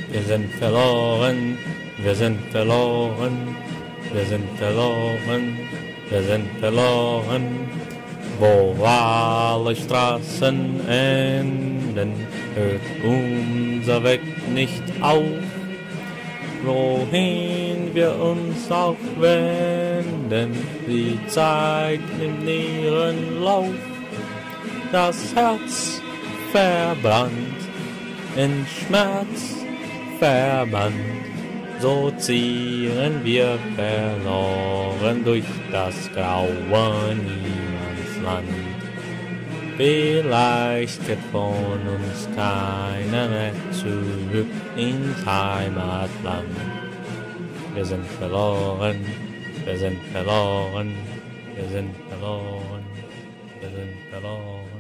Wir sind verloren, wir sind verloren, wir sind verloren, wir sind verloren. Wo alle Straßen enden, hört unser Weg nicht auf. Wohin wir uns auch wenden, die Zeit nimmt ihren Lauf. Das Herz verbrannt, in Schmerz verbannt, so ziehen wir verloren durch das graue Niemandsland. Vielleicht kehrt von uns keiner mehr zurück ins Heimatland. Wir sind verloren, wir sind verloren, wir sind verloren, wir sind verloren.